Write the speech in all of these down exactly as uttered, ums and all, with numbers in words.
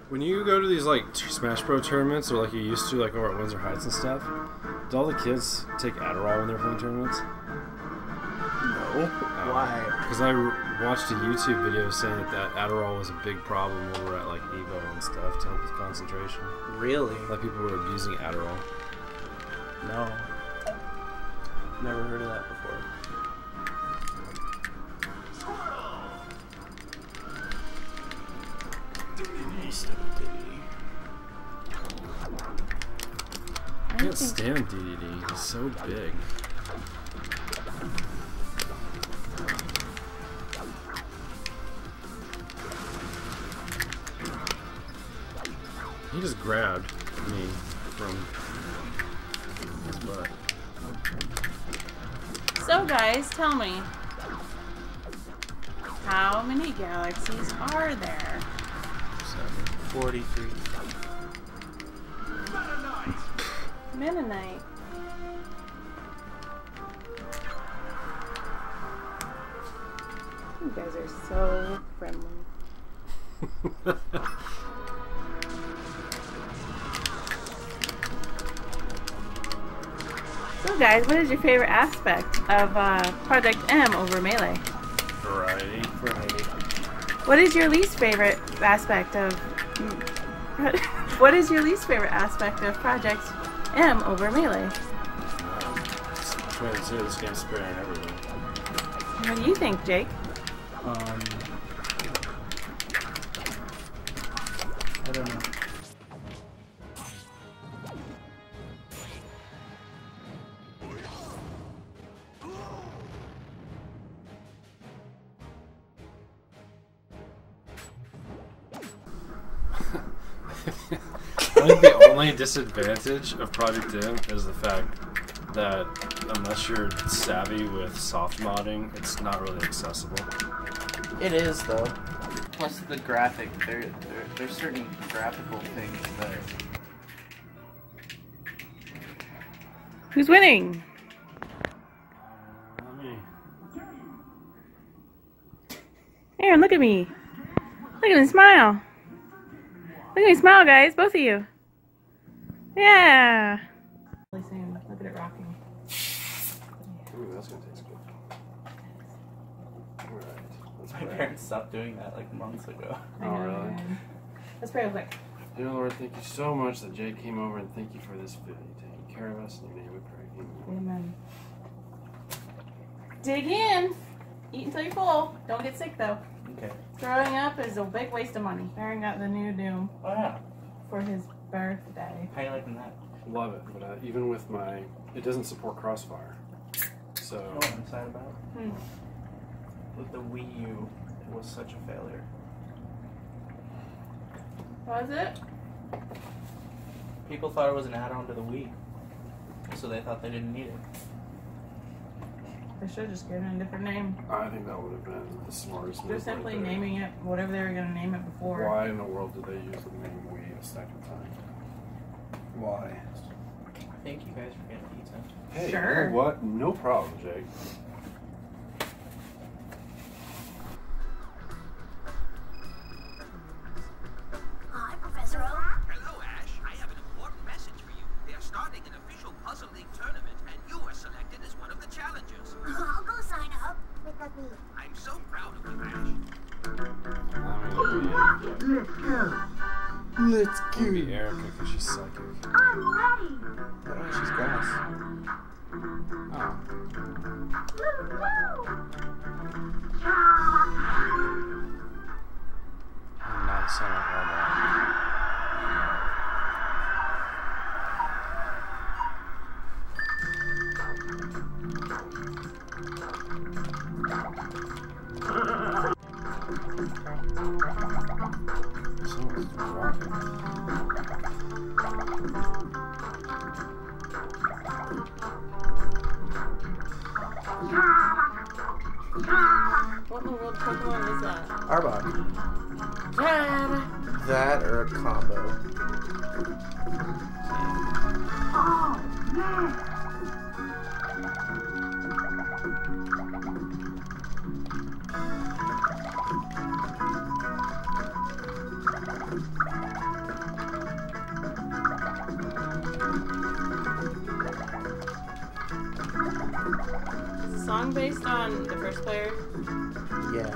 When you go to these like Smash Bros tournaments, or like you used to, like over at Windsor Heights and stuff, do all the kids take Adderall when they're playing tournaments? No. Um, Why? Because I watched a YouTube video saying that, that Adderall was a big problem over at like Evo and stuff to help with concentration. Really? Like people were abusing Adderall. No. Never heard of that before. I can't stand D D D. He's so big. He just grabbed me from his butt. So guys, tell me, how many galaxies are there? Seven. forty-three. Mennonite. You guys are so friendly. So guys, what is your favorite aspect of uh, Project M over Melee? Variety. Variety. What is your least favorite aspect of... What is your least favorite aspect of Project M over Melee? Um, it's between the two, this game's sparing everything. What do you think, Jake? Um, I don't know. I think the only disadvantage of Project M is the fact that unless you're savvy with soft modding, it's not really accessible. It is though. Plus the graphic, there, there, there's certain graphical things that. Who's winning? Not me. Aaron, look at me. Look at me smile. Look at me smile, guys, both of you. Yeah. Look at it rocking. Ooh, that's gonna taste good. Alright. My parents stopped doing that like months ago. Oh, really? Let's pray real quick. Dear Lord, thank you so much that Jake came over, and thank you for this food. Taking care of us. In your name we pray. Amen. Amen. Dig in. Eat until you're full. Don't get sick, though. Okay. Throwing up is a big waste of money. Aaron got the new Doom Oh yeah. for his birthday. How you liking that? Love it, but uh, even with my, it doesn't support Crossfire. So. You know what I'm sad about? Hmm. With the Wii U, it was such a failure. Was it? People thought it was an add-on to the Wii, so they thought they didn't need it. They should have just given it a different name. I think that would have been the smartest move. Just simply right there. naming it whatever they were going to name it before. Why in the world did they use the name Wii a second time? Why? Thank you guys for getting pizza. Hey, Sure. you know what? No problem, Jake. Hi, Professor Oak. Hello, Ash. I have an important message for you. They are starting an official Puzzle League tournament, and you are selected as one of the challengers. I'll go sign up. Look at me. I'm so proud of you, Ash. Let's go. Let's It would be Erica because she's psychic. I'm ready. Oh, she's grass. Oh. Woo, woo. I'm not Sonic Someone's rocking. What in the world Pokemon is that? Arbok. Dad! That or a combo. Oh, yeah. song based on the first player? Yeah.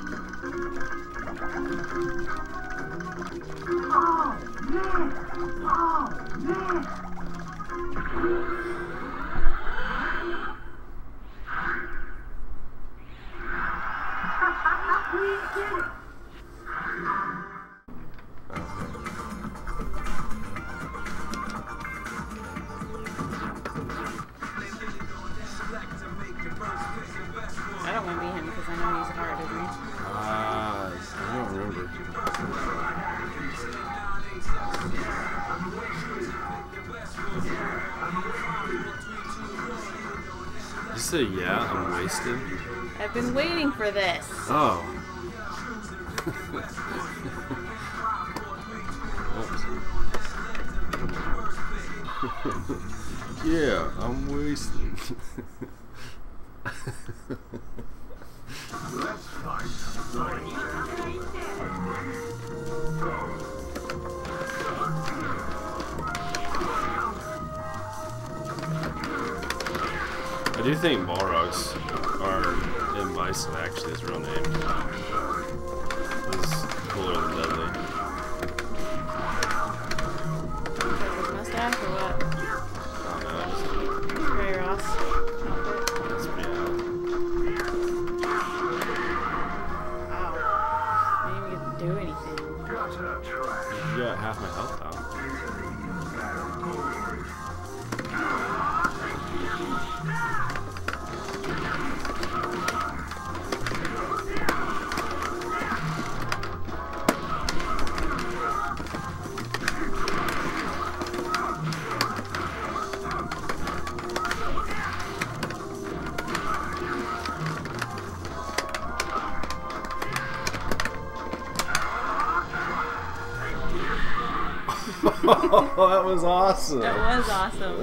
Oh, man. Oh, man. We did it. I don't want to be him because I know he's hard, isn't he? Ah, I don't remember. You say yeah, I'm wasted. I've been waiting for this. Oh. Yeah, I'm wasted. I do think Balrogs are in Bison actually his real name. He's cooler than Dudley. His mustache or what? I don't know, just Ray Ross outfit. it's pretty out. Wow. I didn't even get to do anything. You got half my health out. Oh, that was awesome. That was awesome.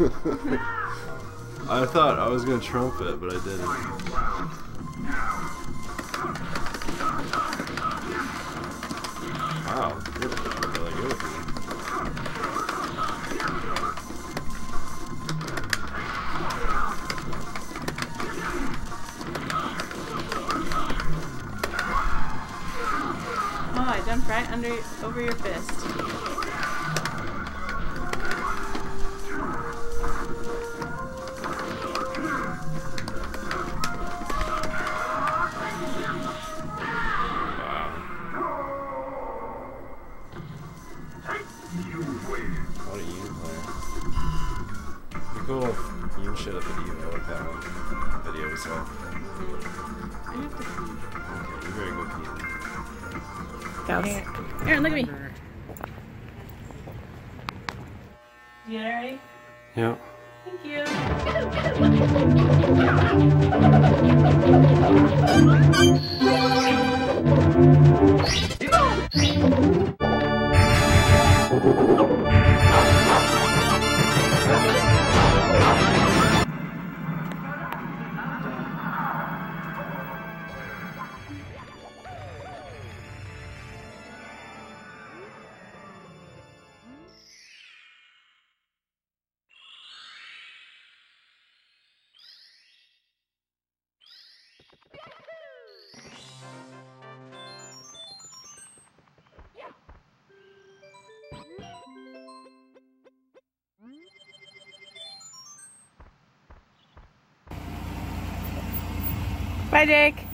I thought I was gonna trump it, but I didn't. Wow, you're really good. Oh, I jumped right under over your fist. What a Yoon player. Be cool if Yoon showed up at Evo like that one video we saw. I have to pee. Okay, you better go pee. Here. Aaron, look at me. You get it ready? Yeah. Thank you. Bye, Jake.